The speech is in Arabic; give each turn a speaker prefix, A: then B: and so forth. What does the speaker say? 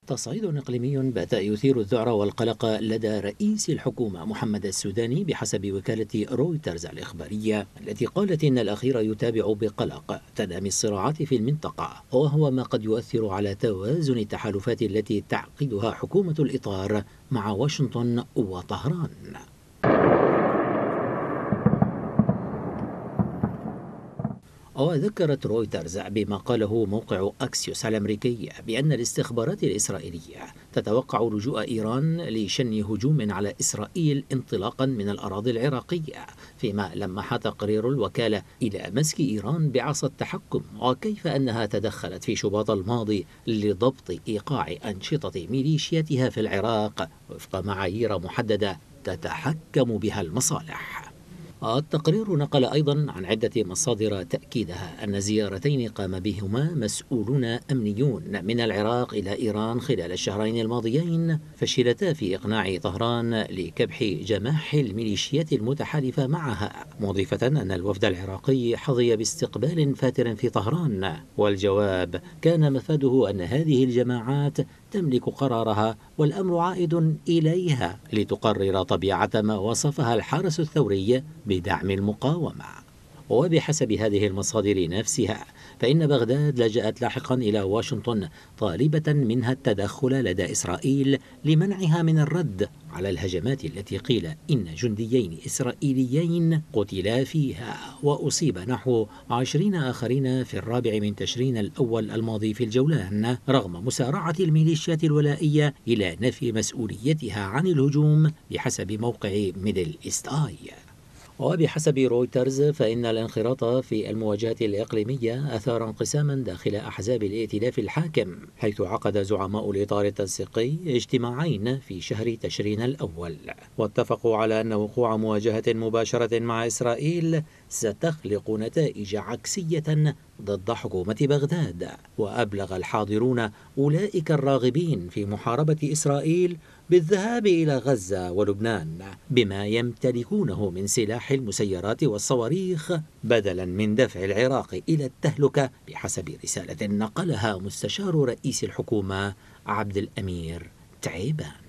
A: تصعيد إقليمي بات يثير الذعر والقلق لدى رئيس الحكومة محمد السوداني بحسب وكالة رويترز الإخبارية، التي قالت إن الأخير يتابع بقلق تنامي الصراعات في المنطقة، وهو ما قد يؤثر على توازن التحالفات التي تعقدها حكومة الإطار مع واشنطن وطهران. وذكرت رويترز بما قاله موقع أكسيوس الأمريكي بأن الاستخبارات الإسرائيلية تتوقع لجوء إيران لشن هجوم على إسرائيل انطلاقا من الأراضي العراقية، فيما لمح تقرير الوكالة إلى مسك إيران بعصا التحكم وكيف أنها تدخلت في شباط الماضي لضبط إيقاع أنشطة ميليشياتها في العراق وفق معايير محددة تتحكم بها المصالح. التقرير نقل أيضا عن عدة مصادر تأكيدها أن زيارتين قام بهما مسؤولون أمنيون من العراق إلى إيران خلال الشهرين الماضيين فشلتا في إقناع طهران لكبح جماح الميليشيات المتحالفة معها، مضيفة أن الوفد العراقي حظي باستقبال فاتر في طهران، والجواب كان مفاده أن هذه الجماعات تملك قرارها والأمر عائد إليها لتقرر طبيعة ما وصفها الحرس الثوري بدعم المقاومة. وبحسب هذه المصادر نفسها فإن بغداد لجأت لاحقا إلى واشنطن طالبة منها التدخل لدى إسرائيل لمنعها من الرد على الهجمات التي قيل إن جنديين إسرائيليين قتلا فيها وأصيب نحو 20 آخرين في 4 من تشرين الأول الماضي في الجولان، رغم مسارعة الميليشيات الولائية إلى نفي مسؤوليتها عن الهجوم بحسب موقع ميدل إيست آي. وبحسب رويترز فإن الانخراط في المواجهة الإقليمية أثار انقساما داخل أحزاب الائتلاف الحاكم، حيث عقد زعماء الإطار التنسيقي اجتماعين في شهر تشرين الأول واتفقوا على أن وقوع مواجهة مباشرة مع إسرائيل ستخلق نتائج عكسية ضد حكومة بغداد. وأبلغ الحاضرون أولئك الراغبين في محاربة إسرائيل بالذهاب إلى غزة ولبنان بما يمتلكونه من سلاح المسيرات والصواريخ بدلا من دفع العراق إلى التهلكة، بحسب رسالة نقلها مستشار رئيس الحكومة عبد الأمير تعيبان.